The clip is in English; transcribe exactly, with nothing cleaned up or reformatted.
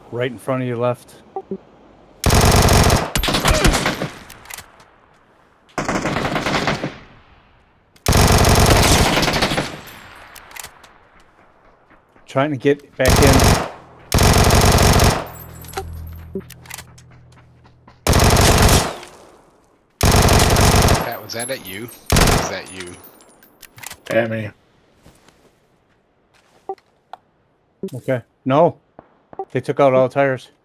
Right in front of you, left. Trying to get back in. Pat, was that at you? Was that you? Damn me. Okay. No. They took out all the tires.